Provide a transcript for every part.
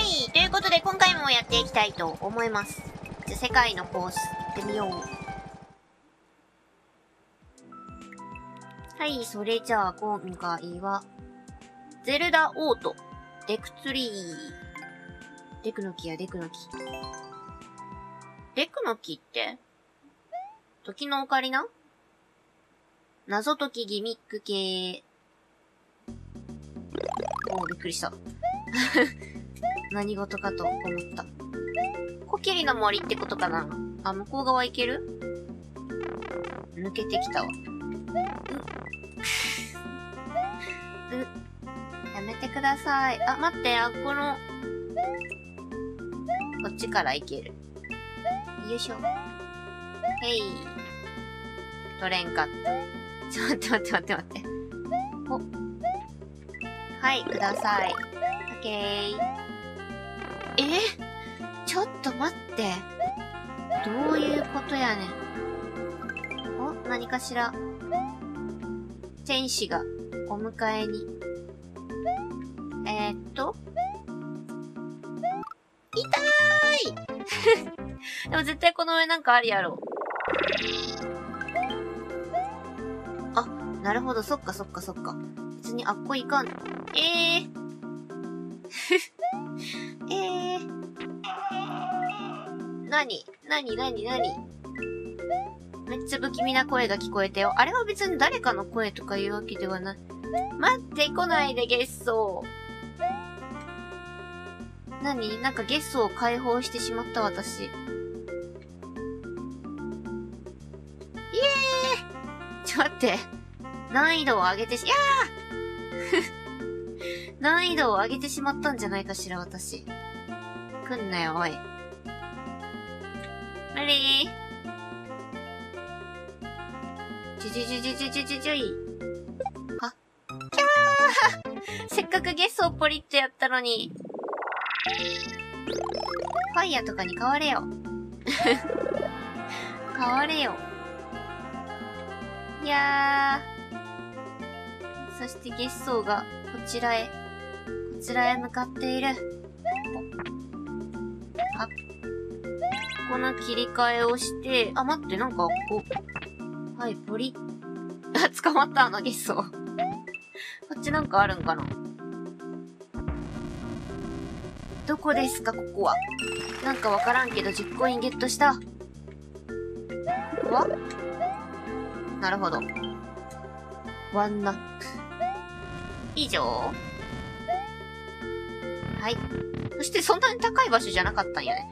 い、ということで今回もやっていきたいと思います。じゃあ世界のコース行ってみよう。はい、それじゃあ今回は、ゼルダオート、デクツリー。デクの木やデクの木。デクの木って、時のオカリナ？謎解きギミック系。おー、びっくりした。何事かと思った。コキリの森ってことかな？あ、向こう側行ける？抜けてきたわ。やめてください。あ、待って、こっちから行ける。よいしょ。へい。取れんかった。ちょっと待って。お。はい、ください。オッケー。ちょっと待って。どういうことやねん。お、何かしら。天使がお迎えに。痛いでも絶対この上なんかあるやろ。あ、なるほど、そっか。別にあっこいかん。なにめっちゃ不気味な声が聞こえたよ。あれは別に誰かの声とかいうわけではない。待って、来ないで、ゲッソー。なんかゲッソーを解放してしまった私。ちょっと待って。難易度を上げて難易度を上げてしまったんじゃないかしら、私。来んなよ、おい。無理ちょい。はキャーせっかくゲスをポリッとやったのに。ファイヤーとかに変われよ。変われよ。いやー。そしてゲスソーがこちらへ向かっている。この切り替えをして、あ、待って、なんか、はい、ポリ。あ、捕まった、ゲッソー。こっちなんかあるんかな？どこですか、ここは。なんかわからんけど、10コインゲットした。わ？なるほど。ワンナック。以上？はい。そしてそんなに高い場所じゃなかったんやね。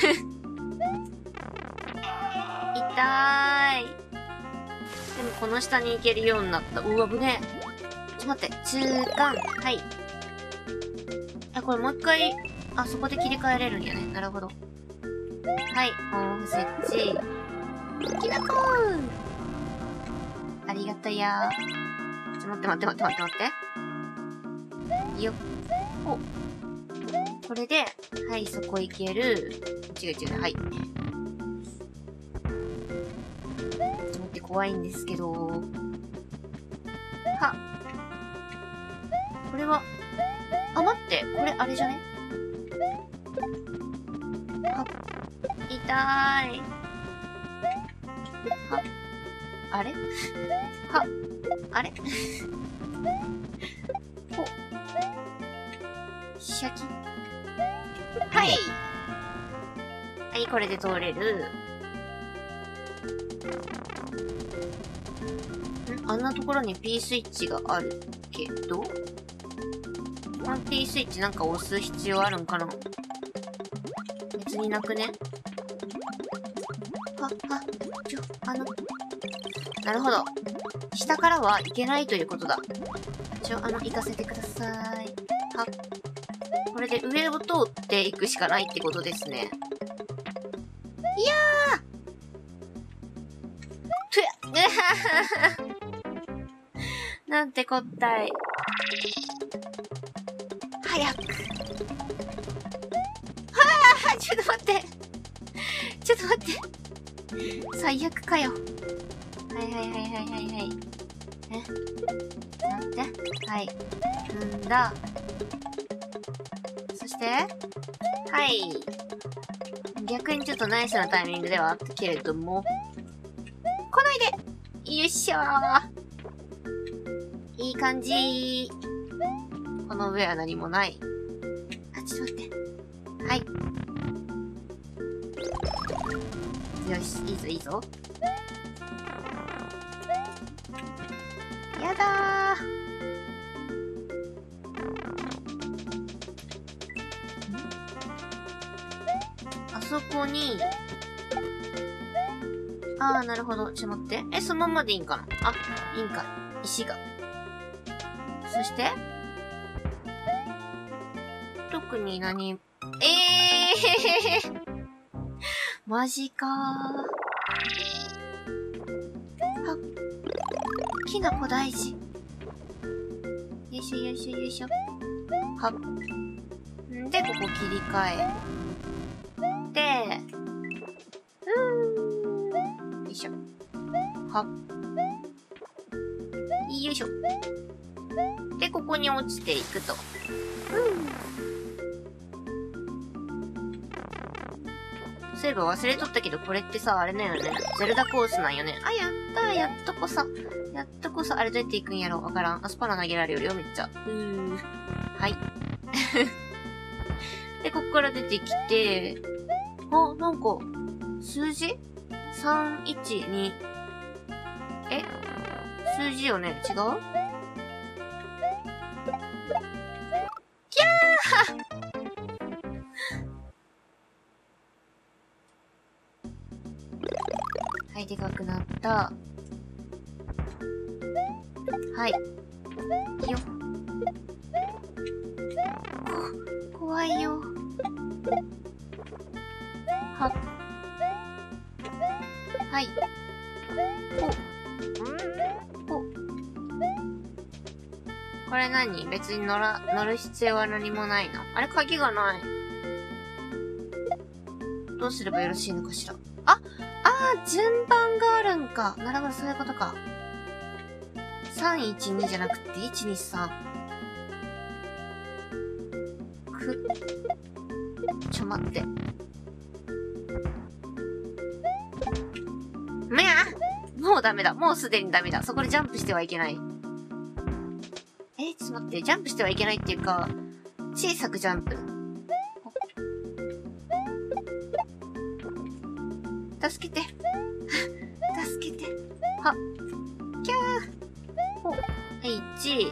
痛い。でもこの下に行けるようになった。うわ、危ねえ。ちょっと待って。中間。はい。これもう一回、そこで切り替えれるんやね。なるほど。はい。オフ設置。きなこーありがとやー。待って。よっ。お。これで、はい、そこ行ける。違う。はい。怖いんですけど。は。これは、待って、これあれじゃね？は。痛い。は。あれ？は。あれ？お。シャキ。はい。はい、これで通れる。あんなところに P スイッチがあるけど、この P スイッチなんか押す必要あるんかな？別になくね？なるほど。下からは行けないということだ。行かせてください。は。これで上を通っていくしかないってことですね。いやーなんてこったい。早く。ちょっと待って。最悪かよ。はい。待って。はい。んだ。そしして、はい。逆にちょっとナイスなタイミングではあったけれども。来ないで！よっしゃー。いい感じ。この上は何もない。あ、ちょっと待って。はい。よし、いいぞいいぞ。やだー。あそこに、あー、なるほど。ちょっと待って。そのままでいいんかなあ、いいんか。石が。そして、特に何、マジかー。はっ。きなこ大事。よいしょよいしょよいしょ。はっ。んで、ここ切り替え。で、よいしょ。はっ。よいしょ。で、ここに落ちていくと。そういえば忘れとったけど、これってさ、あれだよね。ゼルダコースなんよね。あ、やったー、やっとこそ。やっとこそ、あれどうやっていくんやろわからん。アスパラ投げられるよ、めっちゃ。はい。で、こっから出てきて、あ、なんか、数字 ?3、1、2。数字よね違う？キャーはい、でかくなった。はい。よっ。怖いよ。はっ。はい。ほ。ほ。これ何？別に乗る必要は何もないの？あれ、鍵がない。どうすればよろしいのかしら。順番があるんか。なるほど、そういうことか。312じゃなくて、123。ちょ、待って。もうダメだ。もうすでにダメだ。そこでジャンプしてはいけない。ちょっと待って。ジャンプしてはいけないっていうか、小さくジャンプ。助けて。助けて。はっ。キャー。ほ。はい、1。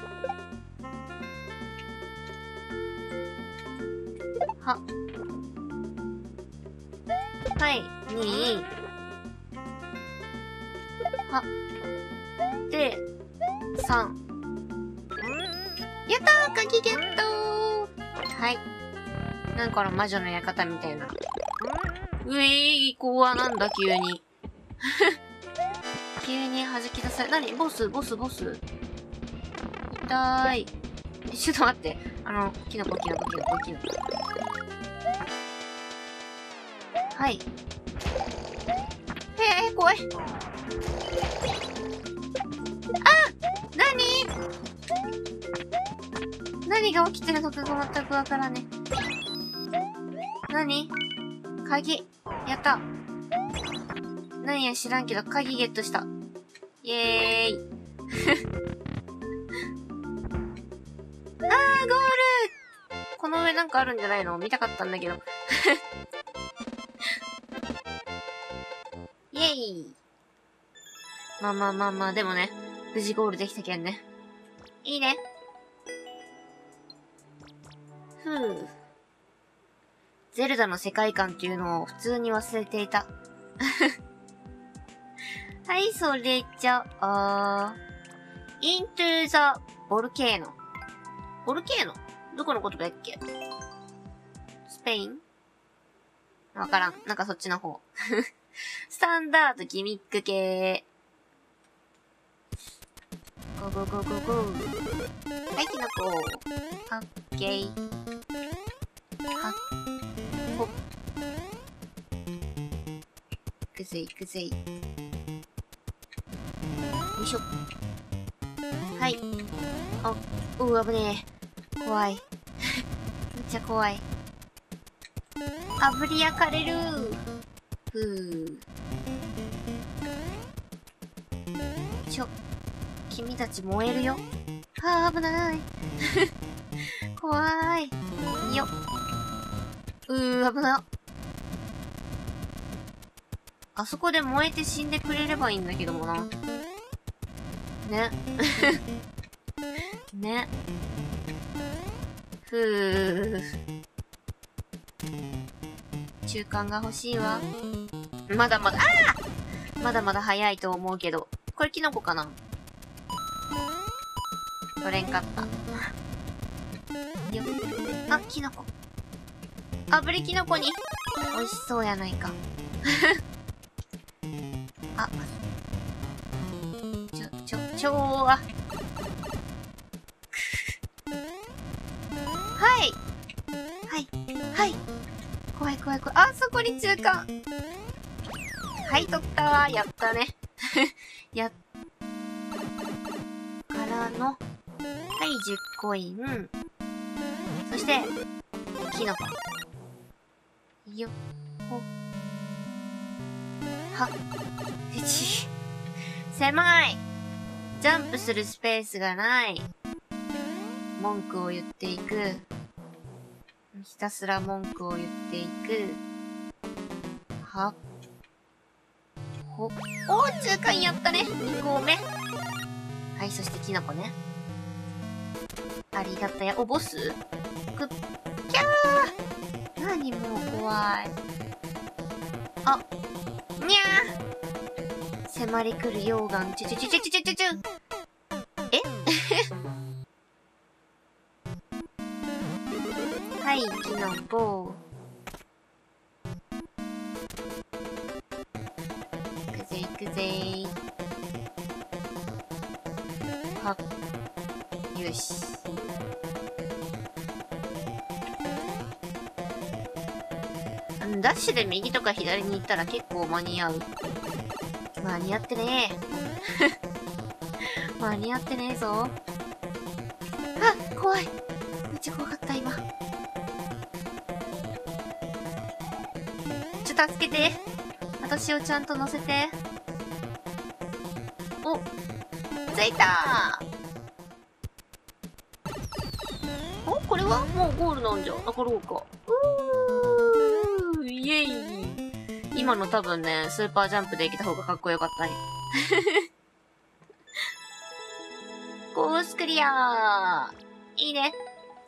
は。はい、2。は。で、3。やったー！鍵ゲットー！はい。なんかの魔女の館みたいな。怖なんだ、急に。急に弾き出され、何？ボス？痛い。ちょっと待って。キノコ。はい。怖い。何が起きてるのかが全くわからねえ。何？鍵。やった。何や知らんけど、鍵ゲットした。イエーイ。ゴール！この上なんかあるんじゃないの？見たかったんだけど。イエーイ。まあ、でもね、無事ゴールできたけんね。いいね。ゼルダの世界観っていうのを普通に忘れていた。はい、それじゃあ、into the volcano。ボルケーノ？どこのことだっけ？スペイン？わからん。なんかそっちの方。スタンダードギミック系。ゴー。はい、キノコ。オッケー。はっ。ほっ。行くぜ。よいしょ。はい。危ねえ。怖い。 っちゃ怖い。あぶり焼かれる。君たち燃えるよ。あー、危ない。怖い。よっ。危な。あそこで燃えて死んでくれればいいんだけどもな。ね。ね。中間が欲しいわ。まだまだ、まだまだ早いと思うけど。これキノコかな？取れんかった。よっ。あ、キノコ。炙りキノコに。美味しそうやないか。あ、はい。怖い。あ、そこに中間。はい、取ったわ。やったね。からの、はい、10コイン。そして、キノコ。よっほ。はっ。狭い。ジャンプするスペースがない。文句を言っていく。ひたすら文句を言っていく。はっ。ほっ。おー、中間やったね。2個目。はい、そしてキノコね。ありがたや。お、ボス？キャー！何もう怖い。あ、にゃー！迫り来る溶岩。えはい、キノコ。行くぜはっ。よし。ダッシュで右とか左に行ったら結構間に合う。間に合ってねえ。間に合ってねえぞ。あ、怖い。めっちゃ怖かった、今。助けて。私をちゃんと乗せて。お、着いたー。お、これはもうゴールなんじゃ。上がろうか。イエイ。今の多分ね、スーパージャンプで行けた方がかっこよかったね。コースクリアー。いいね。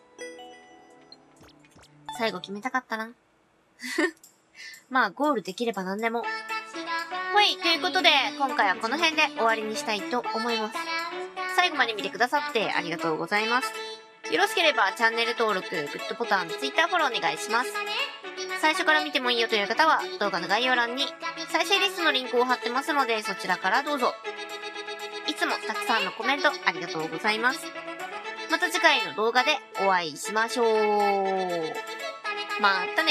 最後決めたかったな。まあ、ゴールできれば何でも。はい、ということで、今回はこの辺で終わりにしたいと思います。最後まで見てくださってありがとうございます。よろしければチャンネル登録、グッドボタン、Twitter フォローお願いします。最初から見てもいいよという方は、動画の概要欄に再生リストのリンクを貼ってますので、そちらからどうぞ。いつもたくさんのコメントありがとうございます。また次回の動画でお会いしましょう。またね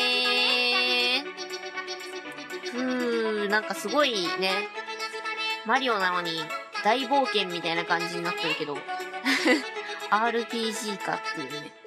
ー。なんかすごいね、マリオなのに大冒険みたいな感じになってるけどRPG かっていうね。